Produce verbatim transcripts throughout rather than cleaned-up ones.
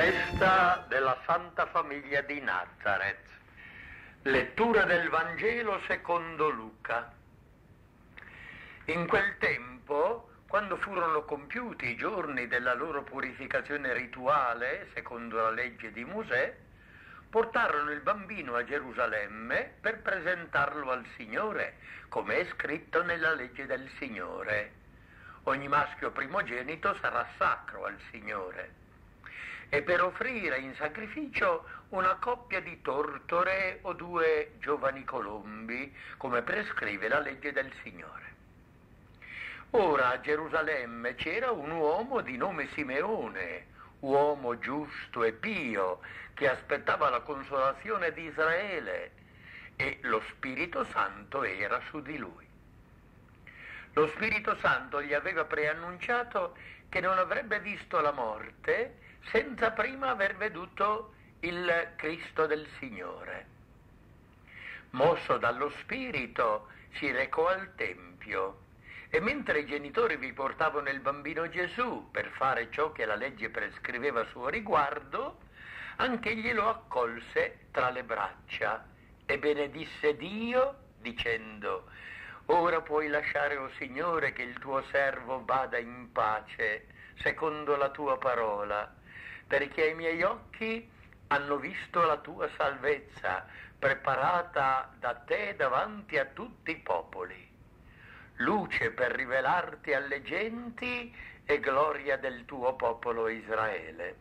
Festa della Santa Famiglia di Nazareth. Lettura del Vangelo secondo Luca. In quel tempo, quando furono compiuti i giorni della loro purificazione rituale, secondo la legge di Mosè, portarono il bambino a Gerusalemme per presentarlo al Signore, come è scritto nella legge del Signore. Ogni maschio primogenito sarà sacro al Signore. E per offrire in sacrificio una coppia di tortore o due giovani colombi, come prescrive la legge del Signore. Ora a Gerusalemme c'era un uomo di nome Simeone, uomo giusto e pio, che aspettava la consolazione di Israele, e lo Spirito Santo era su di lui. Lo Spirito Santo gli aveva preannunciato che non avrebbe visto la morte senza prima aver veduto il Cristo del Signore. Mosso dallo Spirito si recò al Tempio e mentre i genitori vi portavano il bambino Gesù per fare ciò che la legge prescriveva a suo riguardo, anch'egli lo accolse tra le braccia e benedisse Dio dicendo: «Ora puoi lasciare, o Signore, che il tuo servo vada in pace, secondo la tua parola, perché i miei occhi hanno visto la tua salvezza, preparata da te davanti a tutti i popoli, luce per rivelarti alle genti e gloria del tuo popolo Israele».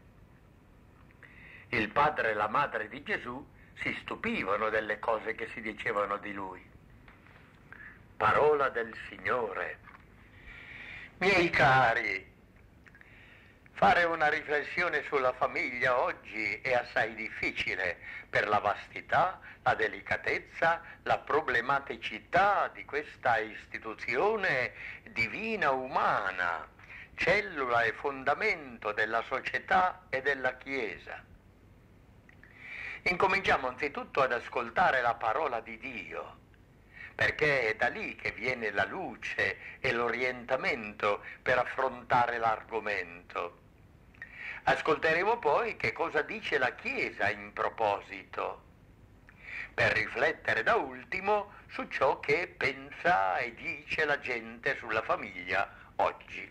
Il padre e la madre di Gesù si stupivano delle cose che si dicevano di lui. Parola del Signore. Miei cari, fare una riflessione sulla famiglia oggi è assai difficile per la vastità, la delicatezza, la problematicità di questa istituzione divina umana, cellula e fondamento della società e della Chiesa. Incominciamo anzitutto ad ascoltare la parola di Dio, perché è da lì che viene la luce e l'orientamento per affrontare l'argomento. Ascolteremo poi che cosa dice la Chiesa in proposito, per riflettere da ultimo su ciò che pensa e dice la gente sulla famiglia oggi.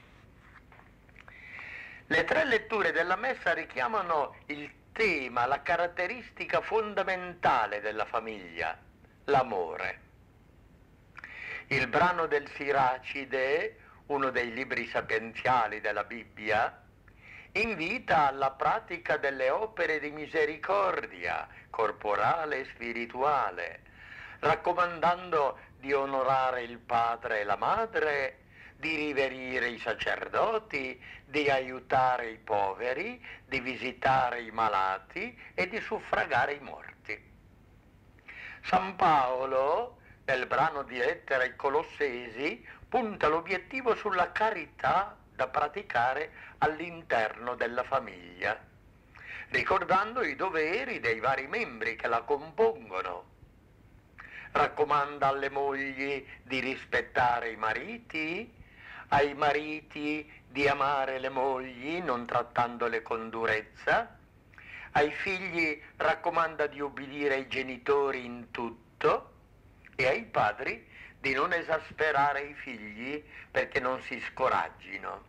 Le tre letture della Messa richiamano il tema, la caratteristica fondamentale della famiglia, l'amore. Il brano del Siracide, uno dei libri sapienziali della Bibbia, invita alla pratica delle opere di misericordia corporale e spirituale, raccomandando di onorare il padre e la madre, di riverire i sacerdoti, di aiutare i poveri, di visitare i malati e di suffragare i morti. San Paolo, nel brano di lettera ai Colossesi, punta l'obiettivo sulla carità da praticare all'interno della famiglia, ricordando i doveri dei vari membri che la compongono. Raccomanda alle mogli di rispettare i mariti, ai mariti di amare le mogli non trattandole con durezza, ai figli raccomanda di obbedire ai genitori in tutto e ai padri di non esasperare i figli perché non si scoraggino.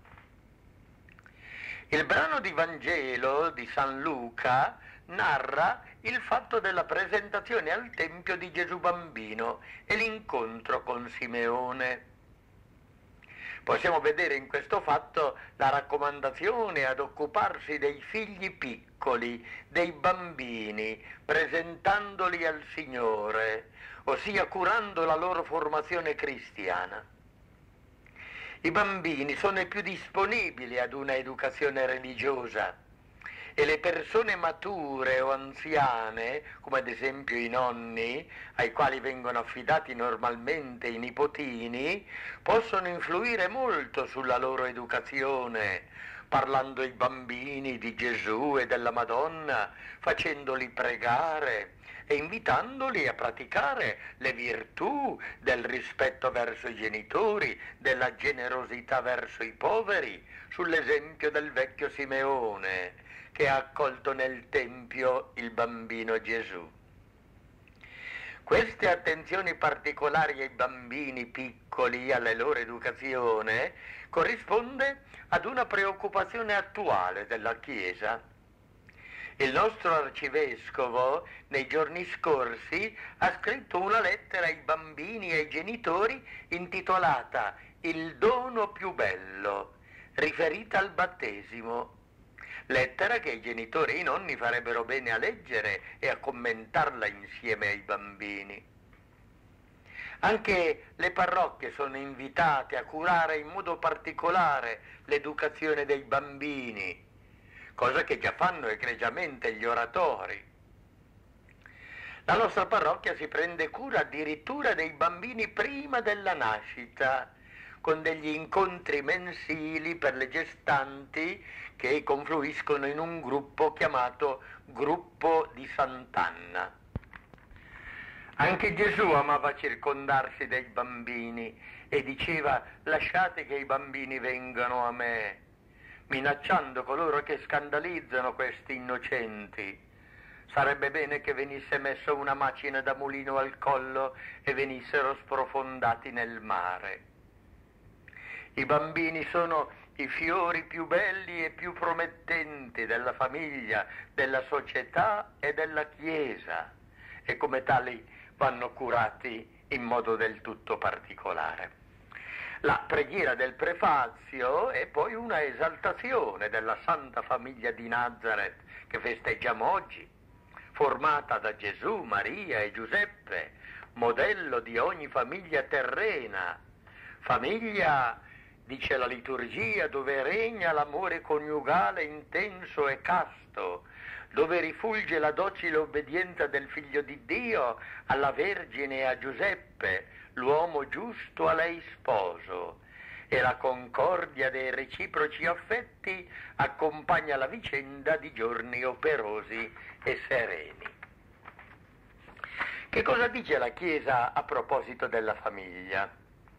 Il brano di Vangelo di San Luca narra il fatto della presentazione al Tempio di Gesù bambino e l'incontro con Simeone. Possiamo vedere in questo fatto la raccomandazione ad occuparsi dei figli piccoli, dei bambini, presentandoli al Signore, ossia curando la loro formazione cristiana. I bambini sono i più disponibili ad una educazione religiosa e le persone mature o anziane, come ad esempio i nonni, ai quali vengono affidati normalmente i nipotini, possono influire molto sulla loro educazione, parlando ai bambini di Gesù e della Madonna, facendoli pregare, e invitandoli a praticare le virtù del rispetto verso i genitori, della generosità verso i poveri, sull'esempio del vecchio Simeone che ha accolto nel Tempio il bambino Gesù. Queste attenzioni particolari ai bambini piccoli, alla loro educazione, corrisponde ad una preoccupazione attuale della Chiesa. Il nostro arcivescovo nei giorni scorsi ha scritto una lettera ai bambini e ai genitori intitolata Il dono più bello, riferita al battesimo. Lettera che i genitori e i nonni farebbero bene a leggere e a commentarla insieme ai bambini. Anche le parrocchie sono invitate a curare in modo particolare l'educazione dei bambini, cosa che già fanno egregiamente gli oratori. La nostra parrocchia si prende cura addirittura dei bambini prima della nascita, con degli incontri mensili per le gestanti che confluiscono in un gruppo chiamato Gruppo di Sant'Anna. Anche Gesù amava circondarsi dei bambini e diceva: lasciate che i bambini vengano a me, minacciando coloro che scandalizzano questi innocenti. Sarebbe bene che venisse messa una macina da mulino al collo e venissero sprofondati nel mare. I bambini sono i fiori più belli e più promettenti della famiglia, della società e della Chiesa, e come tali vanno curati in modo del tutto particolare. La preghiera del prefazio è poi una esaltazione della Santa Famiglia di Nazareth che festeggiamo oggi, formata da Gesù, Maria e Giuseppe, modello di ogni famiglia terrena, famiglia, dice la liturgia, dove regna l'amore coniugale intenso e casto, dove rifulge la docile obbedienza del Figlio di Dio alla Vergine e a Giuseppe, l'uomo giusto a lei sposo, e la concordia dei reciproci affetti accompagna la vicenda di giorni operosi e sereni. Che cosa dice la Chiesa a proposito della famiglia?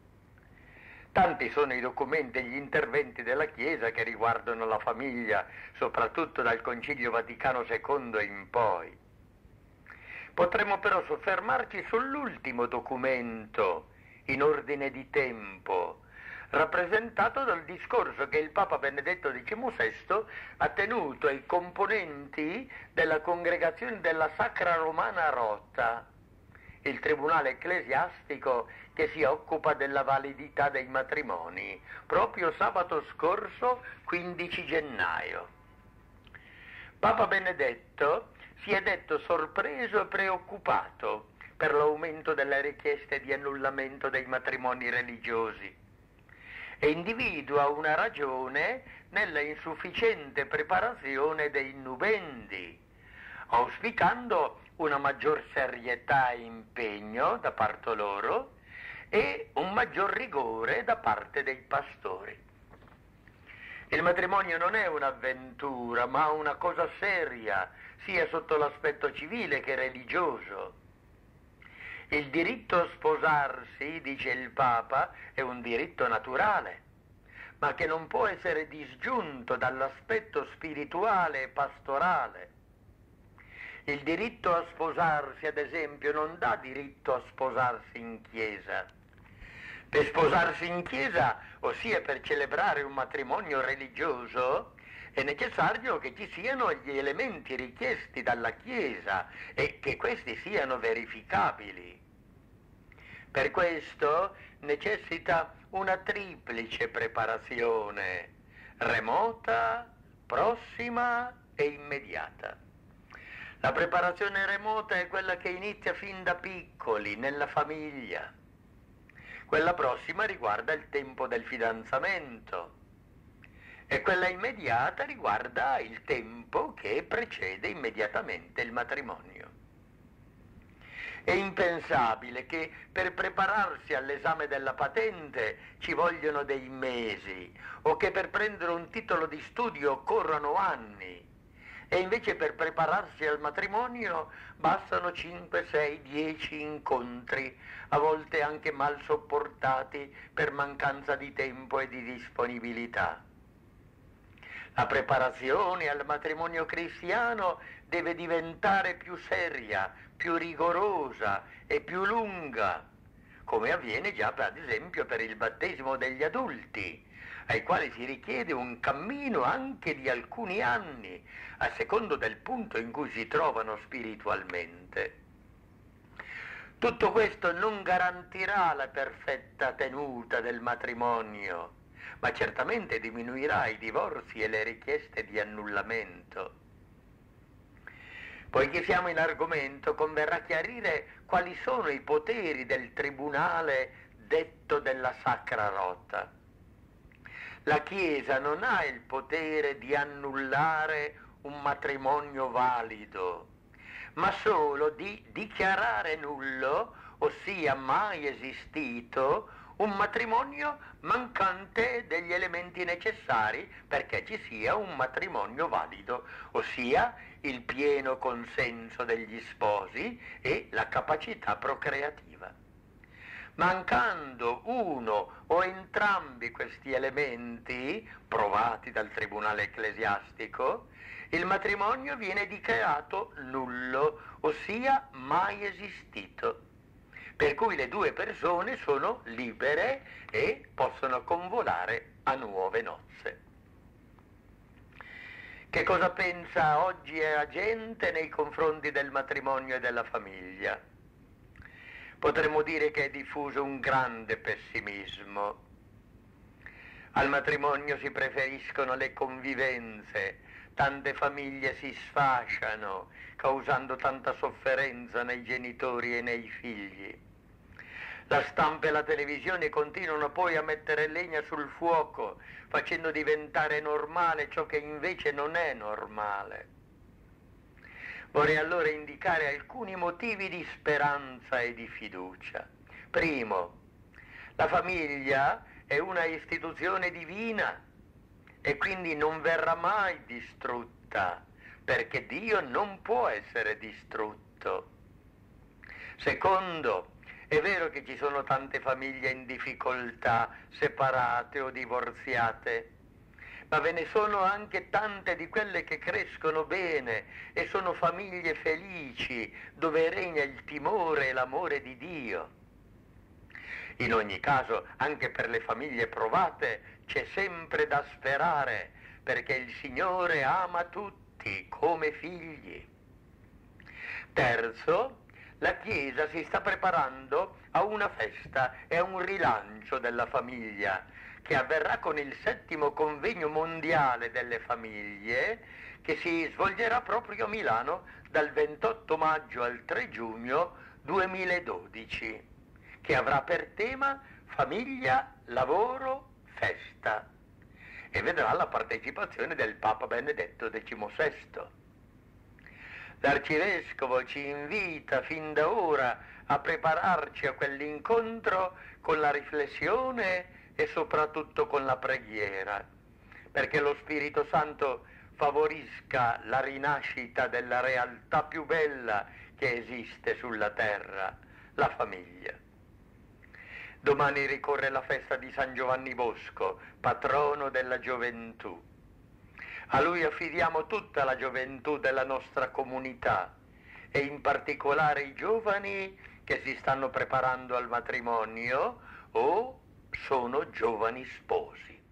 Tanti sono i documenti e gli interventi della Chiesa che riguardano la famiglia, soprattutto dal Concilio Vaticano secondo in poi. Potremmo però soffermarci sull'ultimo documento, in ordine di tempo, rappresentato dal discorso che il Papa Benedetto diciannovesimo ha tenuto ai componenti della Congregazione della Sacra Romana Rota, il tribunale ecclesiastico che si occupa della validità dei matrimoni, proprio sabato scorso, quindici gennaio. Papa Benedetto si è detto sorpreso e preoccupato per l'aumento delle richieste di annullamento dei matrimoni religiosi e individua una ragione nella insufficiente preparazione dei nubendi, auspicando una maggior serietà e impegno da parte loro e un maggior rigore da parte dei pastori. Il matrimonio non è un'avventura, ma una cosa seria, sia sotto l'aspetto civile che religioso. Il diritto a sposarsi, dice il Papa, è un diritto naturale, ma che non può essere disgiunto dall'aspetto spirituale e pastorale. Il diritto a sposarsi, ad esempio, non dà diritto a sposarsi in chiesa. Per sposarsi in chiesa, ossia per celebrare un matrimonio religioso, è necessario che ci siano gli elementi richiesti dalla Chiesa e che questi siano verificabili. Per questo necessita una triplice preparazione, remota, prossima e immediata. La preparazione remota è quella che inizia fin da piccoli, nella famiglia. Quella prossima riguarda il tempo del fidanzamento e quella immediata riguarda il tempo che precede immediatamente il matrimonio. È impensabile che per prepararsi all'esame della patente ci vogliono dei mesi o che per prendere un titolo di studio occorrano anni. E invece per prepararsi al matrimonio bastano cinque, sei, dieci incontri, a volte anche mal sopportati per mancanza di tempo e di disponibilità. La preparazione al matrimonio cristiano deve diventare più seria, più rigorosa e più lunga, come avviene già ad esempio per il battesimo degli adulti, ai quali si richiede un cammino anche di alcuni anni, a secondo del punto in cui si trovano spiritualmente. Tutto questo non garantirà la perfetta tenuta del matrimonio, ma certamente diminuirà i divorzi e le richieste di annullamento. Poiché siamo in argomento, converrà chiarire quali sono i poteri del tribunale detto della Sacra Rota. La Chiesa non ha il potere di annullare un matrimonio valido, ma solo di dichiarare nullo, ossia mai esistito, un matrimonio mancante degli elementi necessari perché ci sia un matrimonio valido, ossia il pieno consenso degli sposi e la capacità procreativa. Mancando uno o entrambi questi elementi, provati dal tribunale ecclesiastico, il matrimonio viene dichiarato nullo, ossia mai esistito. Per cui le due persone sono libere e possono convolare a nuove nozze. Che cosa pensa oggi la gente nei confronti del matrimonio e della famiglia? Potremmo dire che è diffuso un grande pessimismo. Al matrimonio si preferiscono le convivenze, tante famiglie si sfasciano, causando tanta sofferenza nei genitori e nei figli. La stampa e la televisione continuano poi a mettere legna sul fuoco, facendo diventare normale ciò che invece non è normale. Vorrei allora indicare alcuni motivi di speranza e di fiducia. Primo, la famiglia è una istituzione divina e quindi non verrà mai distrutta, perché Dio non può essere distrutto. Secondo, è vero che ci sono tante famiglie in difficoltà, separate o divorziate, ma ve ne sono anche tante di quelle che crescono bene e sono famiglie felici, dove regna il timore e l'amore di Dio. In ogni caso, anche per le famiglie provate c'è sempre da sperare, perché il Signore ama tutti come figli. Terzo, la Chiesa si sta preparando a una festa e a un rilancio della famiglia, che avverrà con il settimo convegno mondiale delle famiglie, che si svolgerà proprio a Milano dal ventotto maggio al tre giugno duemiladodici, che avrà per tema famiglia, lavoro, festa, e vedrà la partecipazione del Papa Benedetto diciannovesimo. L'arcivescovo ci invita fin da ora a prepararci a quell'incontro con la riflessione e soprattutto con la preghiera, perché lo Spirito Santo favorisca la rinascita della realtà più bella che esiste sulla terra, la famiglia. Domani ricorre la festa di San Giovanni Bosco, patrono della gioventù. A lui affidiamo tutta la gioventù della nostra comunità e in particolare i giovani che si stanno preparando al matrimonio o sono giovani sposi.